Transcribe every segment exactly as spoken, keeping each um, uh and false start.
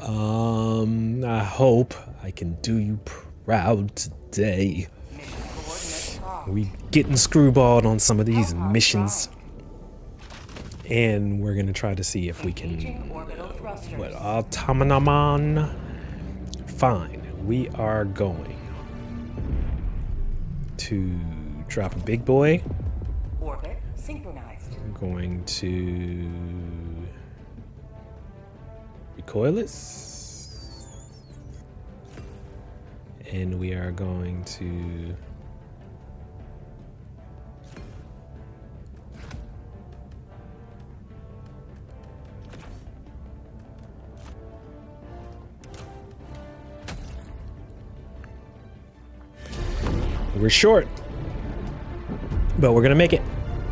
Um, I hope I can do you proud today. We getting screwballed on some of these missions. And we're gonna try to see if we can... What, automaton? Fine, we are going to drop a big boy. Orbit synchronized. I'm going to recoil it. And we are going to we're short, but we're gonna make it.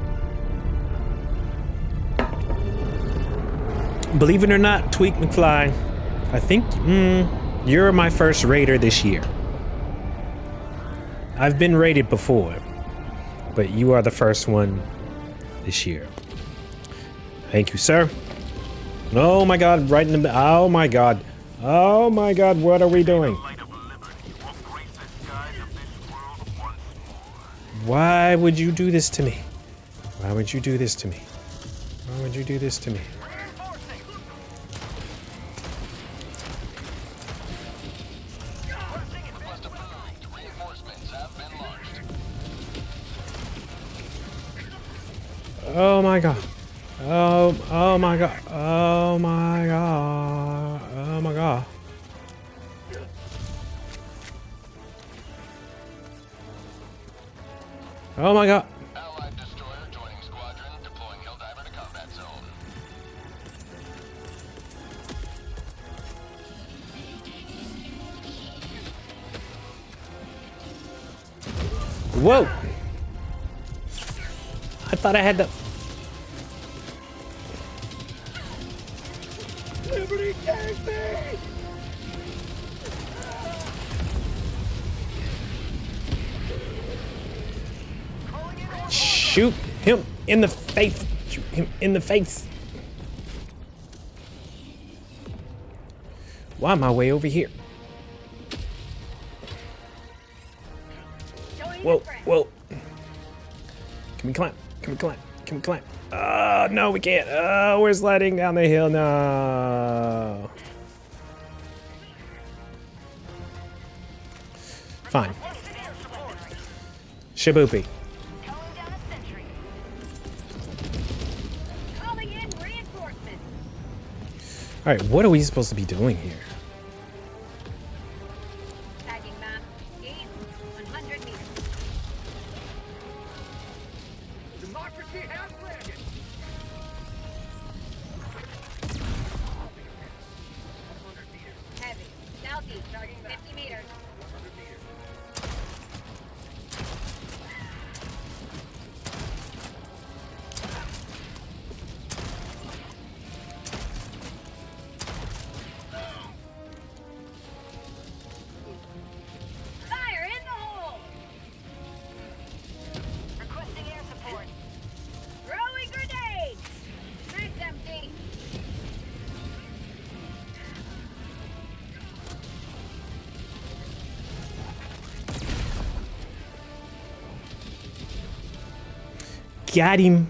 Believe it or not, Tweak McFly, I think mm, you're my first raider this year. I've been raided before, but you are the first one this year. Thank you, sir. Oh my God, right in the, oh my God. Oh my God, what are we doing? Why would you do this to me? Why would you do this to me? Why would you do this to me? Oh my God. Oh, oh my God. Oh my God. Oh my God. Oh my God. Allied destroyer joining squadron, deploying Helldiver to combat zone. Whoa. I thought I had to. Liberty, take me! Shoot him in the face. Shoot him in the face. Why am I way over here? Whoa, whoa. Can we climb? Can we climb? Can we climb? Oh, no, we can't. Oh, we're sliding down the hill. No. Fine. Shaboopy. All right, what are we supposed to be doing here? Tagging map. Gain one hundred meters. Democracy has landed. Heavy. Southeast. Starting fifty meters. Fire in the hole. Requesting air support. Throwing grenade. Mag's empty. Got him.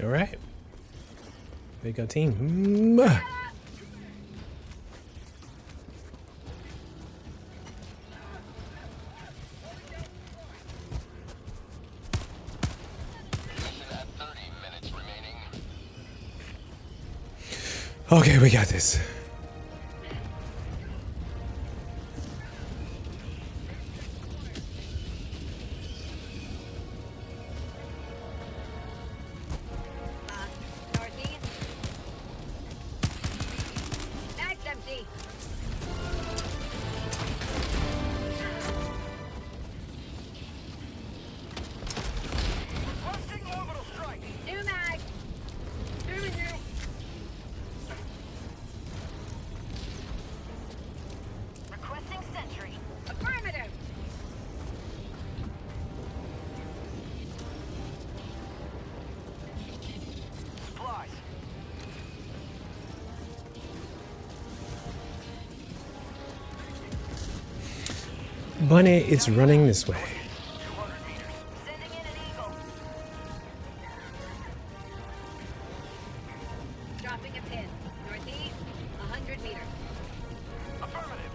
All right. We got team. Mm. Okay, we got this. Uh, northeast. That's empty. Requesting orbital strike. New mag. Healing you. Requesting sentry. Affirmative. Supplies. Bunny is running this way. two hundred meters. Sending in an eagle. Dropping a pin. Northeast, one hundred meters. Affirmative.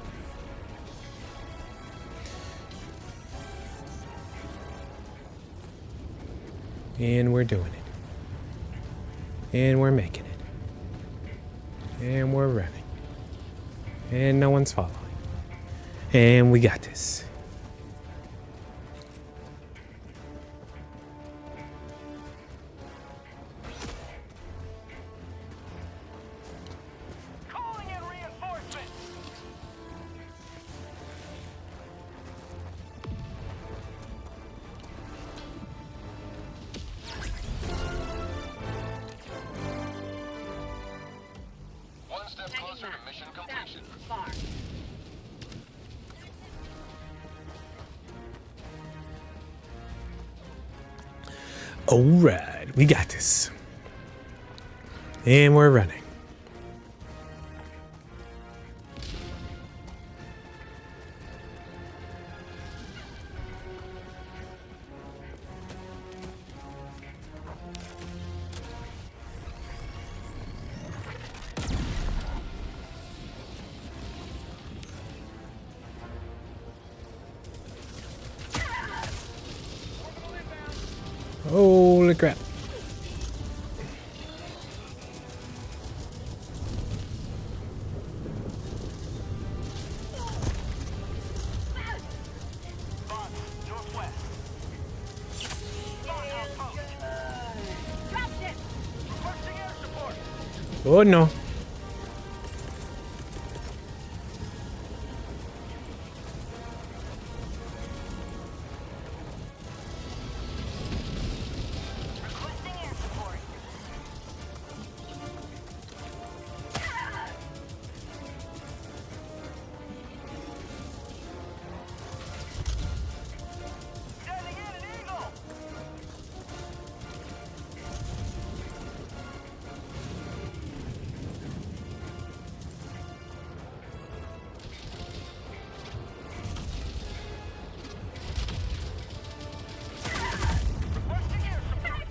And we're doing it. And we're making it. And we're running. And no one's following. And we got this. Calling in reinforcements. One step Tagging closer map. to mission South, completion. far. All right, we got this. And we're running. Holy crap. Box, northwest. Box outpost. Dropped it. Requesting air support. Oh no. Requesting air support. Sending in an eagle. Requesting air support.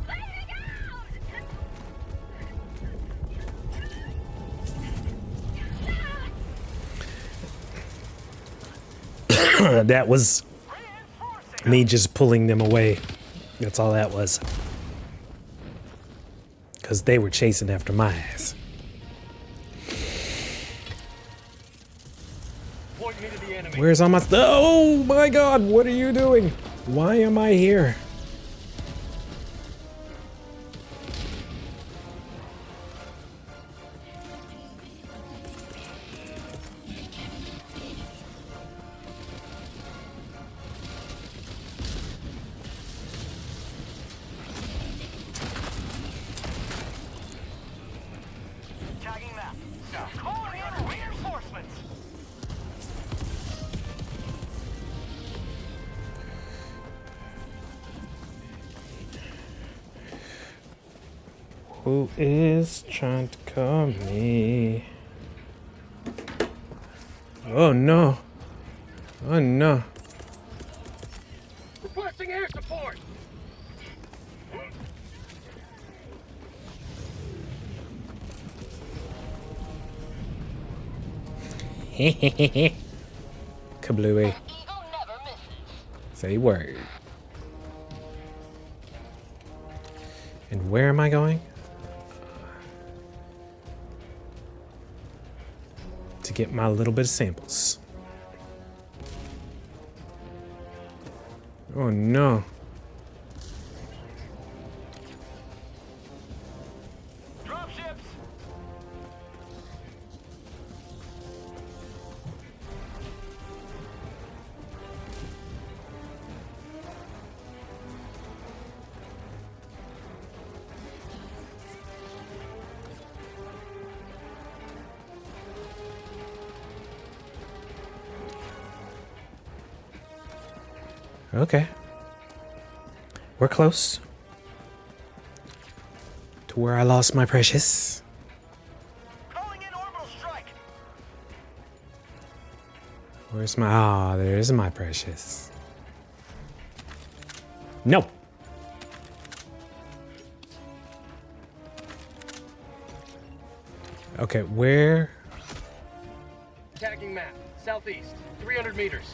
That was Reinforcing. me just pulling them away. That's all that was. Because they were chasing after my ass. Point me to the enemy. Where's all my stuff? Oh my god, what are you doing? Why am I here? Tagging map. South. Calling in reinforcements. Who is trying to call me? Oh no. Oh no. Requesting air support. Kablooey. Eagle never misses. Say word. And where am I going? To get my little bit of samples. Oh no. Dropships. Okay. We're close to where I lost my precious. Calling in orbital strike. Where's my... Ah, there's my precious. No. Okay, where... Tagging map. Southeast. three hundred meters.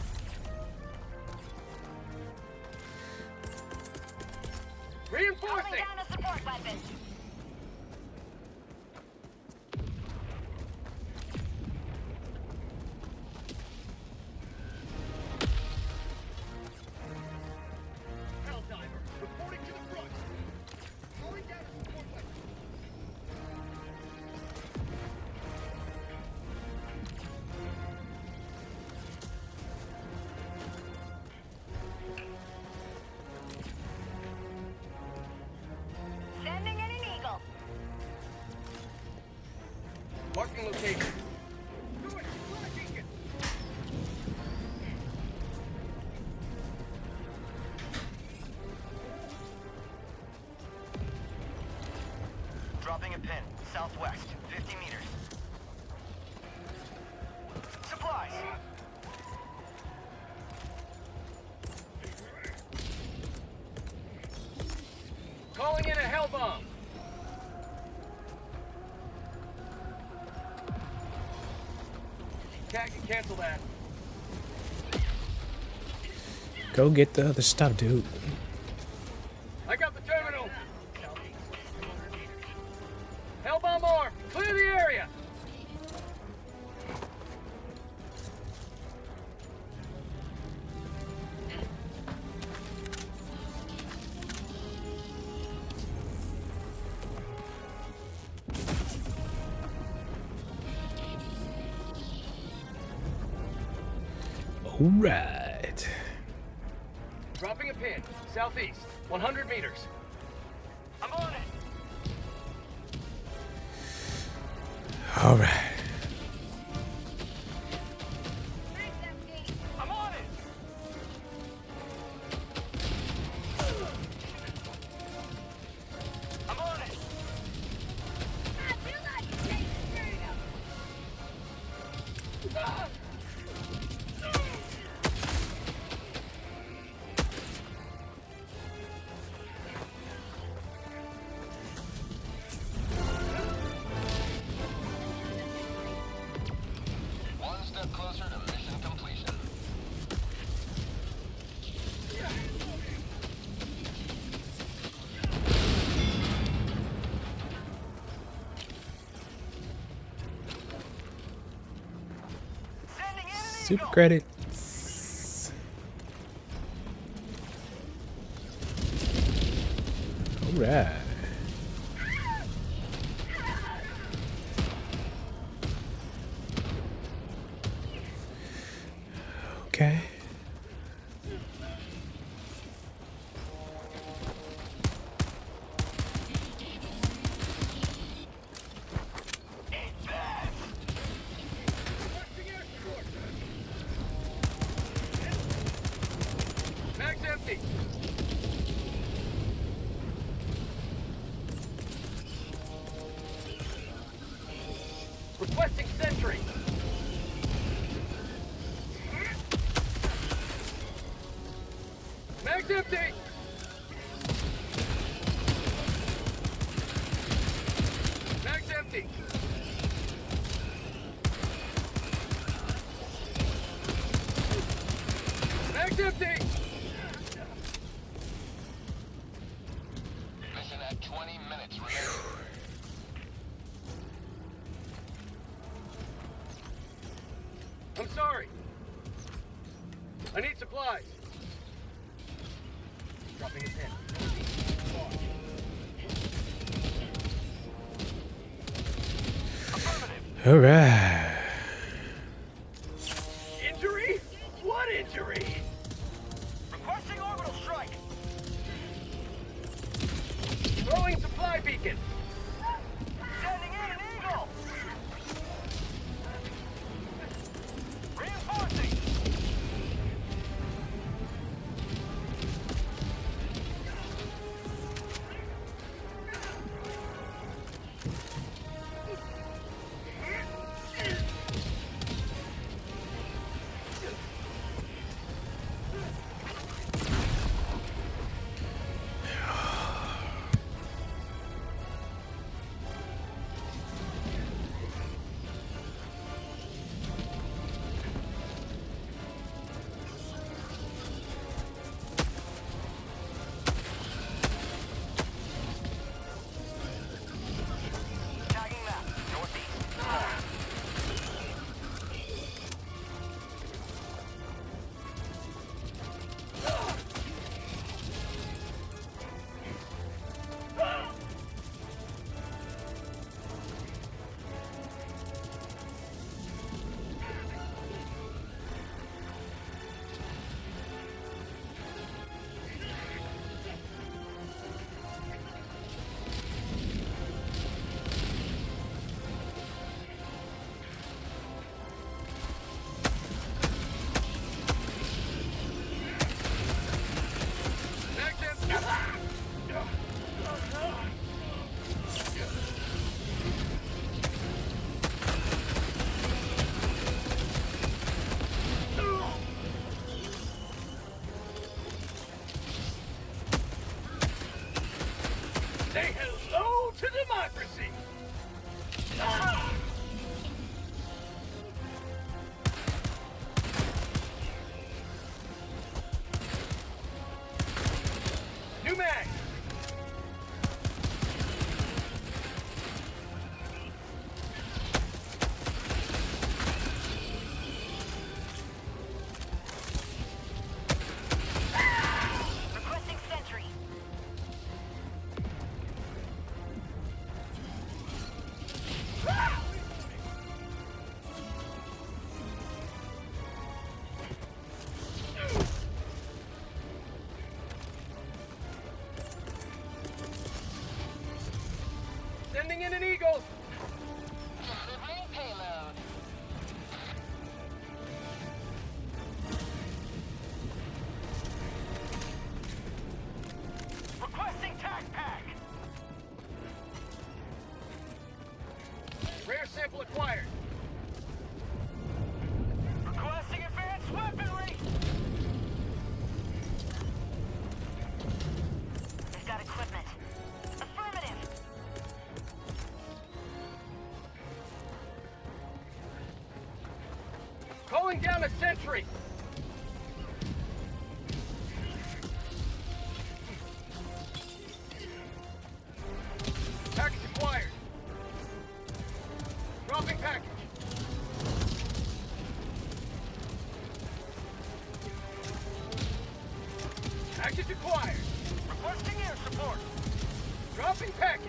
Reinforcing. Calling down a support weapon. Helldiver. Reporting to the front. Calling down a support weapon. Sending in an eagle. Marking location. Do it. Flag beacon. Dropping a pin. Southwest. fifty meters. Supplies. Calling in a hell bomb. Tag and cancel that. Go get the other stuff, dude. I got the terminal. Hell bomb armed. Clear the area. All right. Dropping a pin. Southeast. one hundred meters. I'm on it. All right. Mag's empty. I'm on it. I'm on it. I feel like it's taking serious. Ah! One step closer to mission completion. Sending in an Super eagle. credits. All right. Okay. Mag's empty. Requesting sentry. Mag's empty. Mag's empty. It's empty! Mission at twenty minutes remaining. I'm sorry. I need supplies. Dropping a pin. All right. Injury? What injury? Requesting orbital strike. Throwing supply beacon. Sending in an eagle. Reinforcing. Say hello to democracy! Ah! New mag! Requesting sentry. Sending in an eagle! Delivering payload. Requesting tac pack! Rare sample acquired. Requesting advanced weaponry! They've got equipment. Affirmative. Calling down a sentry! Package acquired. Dropping package. Package acquired. Requesting air support. Dropping package.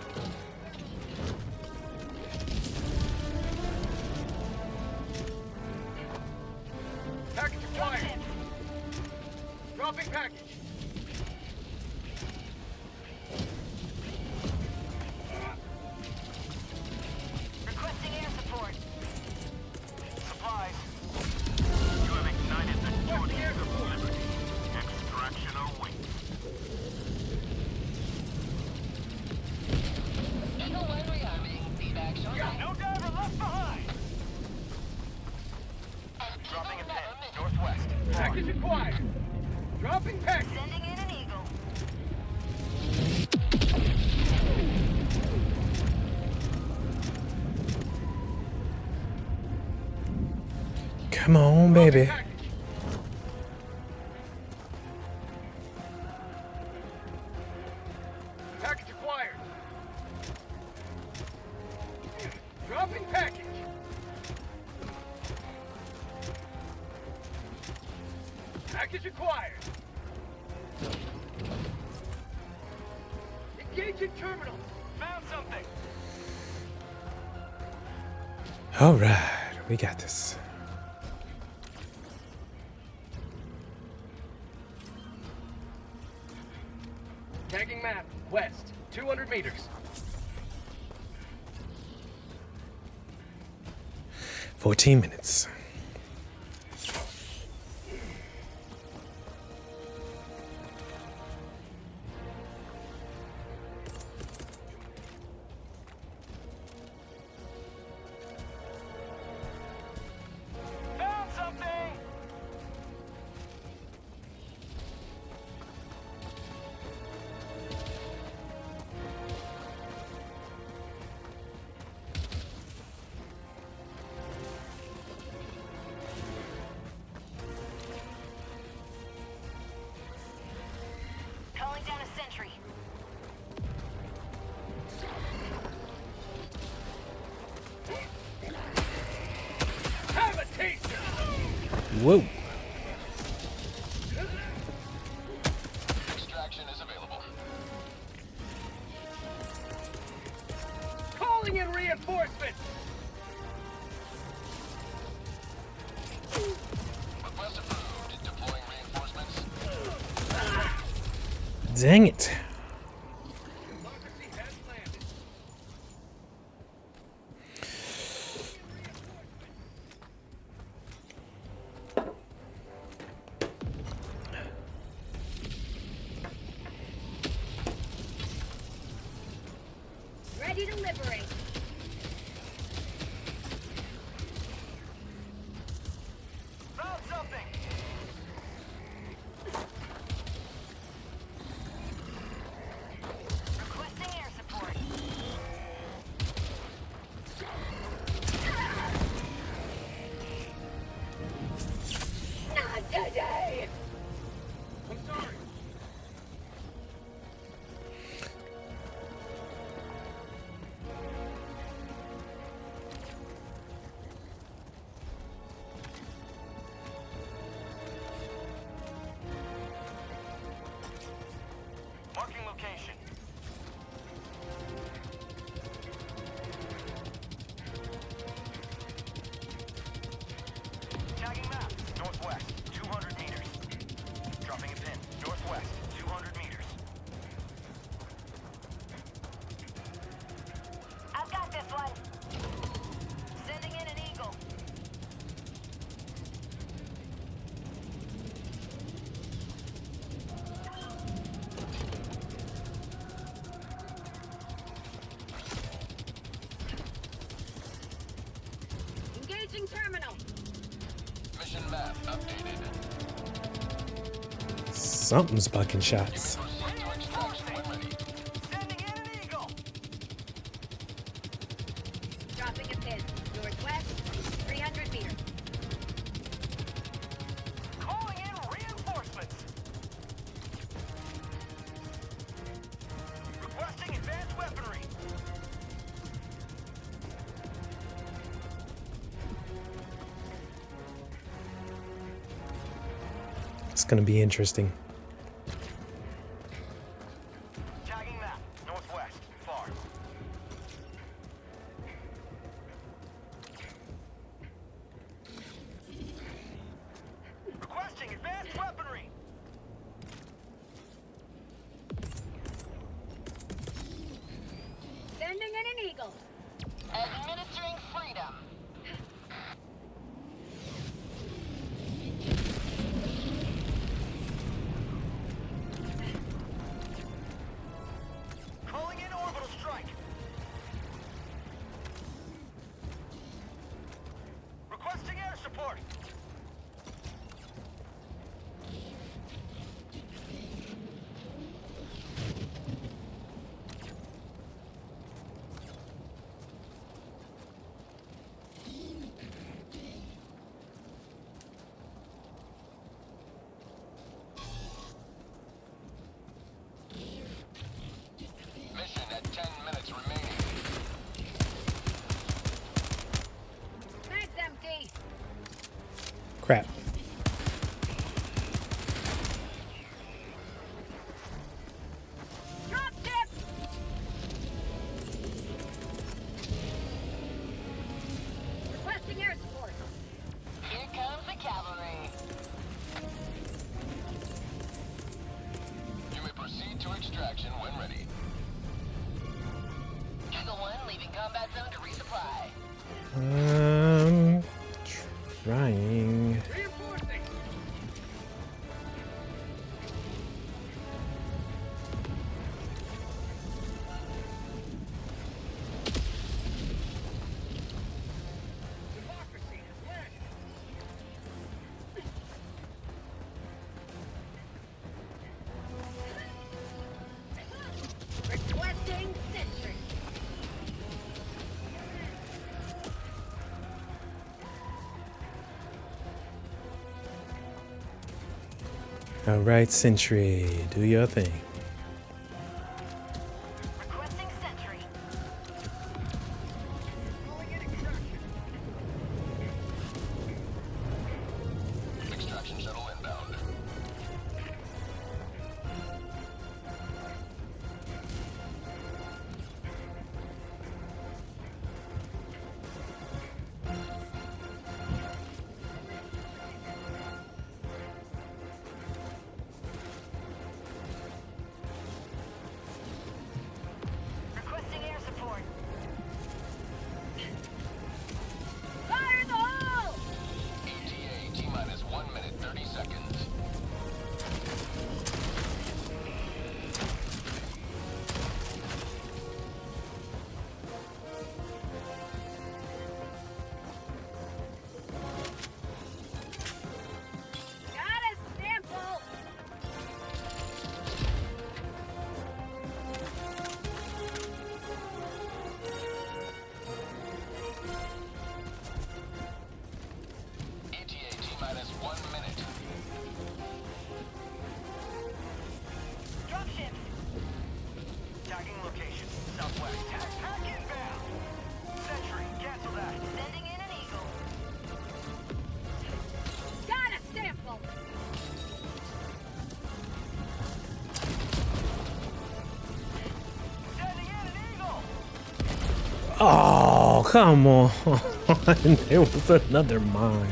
Package acquired. Dropping package. Requesting air support. Supplies. You have ignited the Requesting air torches of support. liberty. Extraction awaits. Eagle one rearming. Feedback shortly. No diver left behind. Dropping a pin. Northwest. Package acquired. Dropping package. Sending in an eagle. Come on, baby. Package. Dropping package. Package acquired. Engaging terminal. Found something. All right, we got this. Tagging map. West. two hundred meters. fourteen minutes. Found something. Calling down a sentry. Have a taste. Whoa. Extraction is available. Calling in reinforcements. Request approved. Deploying reinforcements. Dang it. Democracy has landed. Ready to liberate. Found something. Requesting air support. Not today. I'm sorry. Marking location. Tagging map. Northwest, two hundred meters. Dropping a pin. Northwest, two hundred meters. I've got this one. Sending in an eagle. Engaging terminal. Mission map updated. Something's bucking shots. Proceed to extraction when ready. Sending in an eagle. Dropping a pin. Northwest, three hundred meters. Calling in reinforcements. Requesting advanced weaponry. It's gonna be interesting. Tagging map. Northwest. Far. Requesting advanced weaponry. Sending in an eagle. Administering freedom. Calling in orbital strike. Requesting air support. Um, trying. Reinforcing. Democracy has landed. Requesting sentry. All right, Sentry, do your thing. Requesting sentry. Calling in extraction. Extraction shuttle inbound. Requesting air support. Fire in the hole! E T A T minus one minute thirty seconds. Got a sample! E T A T minus one minute. Dropship. Tagging location. Southwest. Tag pack inbound. Sentry, cancel that. Sending in an eagle. Got a sample! Sending in an eagle. Oh, come on. There was another mine.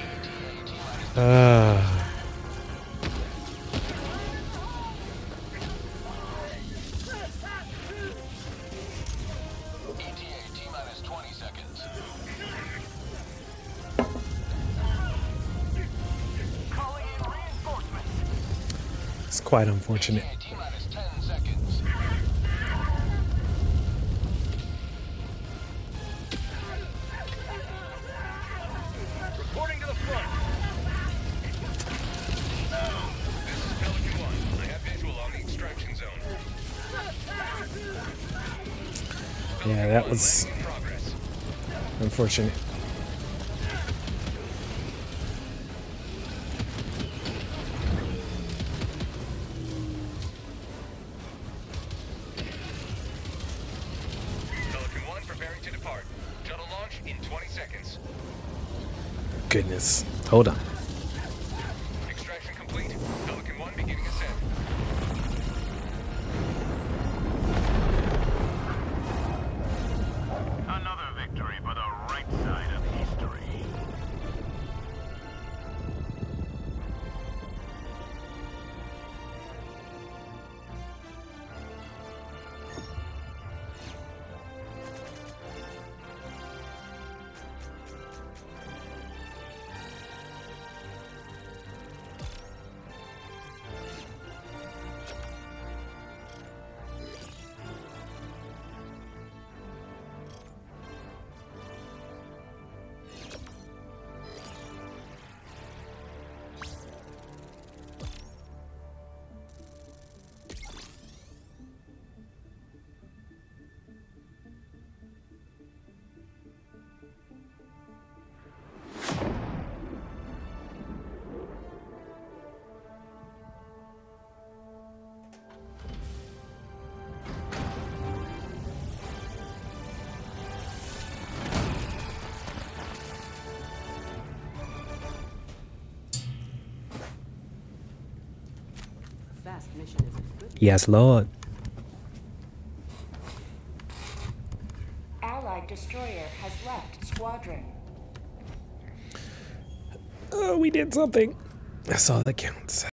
Ah. E T A T minus twenty seconds. Calling in reinforcements. It's quite E unfortunate. T A T minus ten seconds. Reporting to the front. This is Pelican one. I have visual on the extraction zone. Yeah, that was In progress. unfortunate. Pelican one preparing to depart. Shuttle launch in twenty seconds. Goodness. Hold on. Extraction complete. Pelican one beginning ascent. Another victory for the right side of history. Fast mission is good. Yes, Lord. Allied destroyer has left squadron. Oh, we did something. That's all that counts.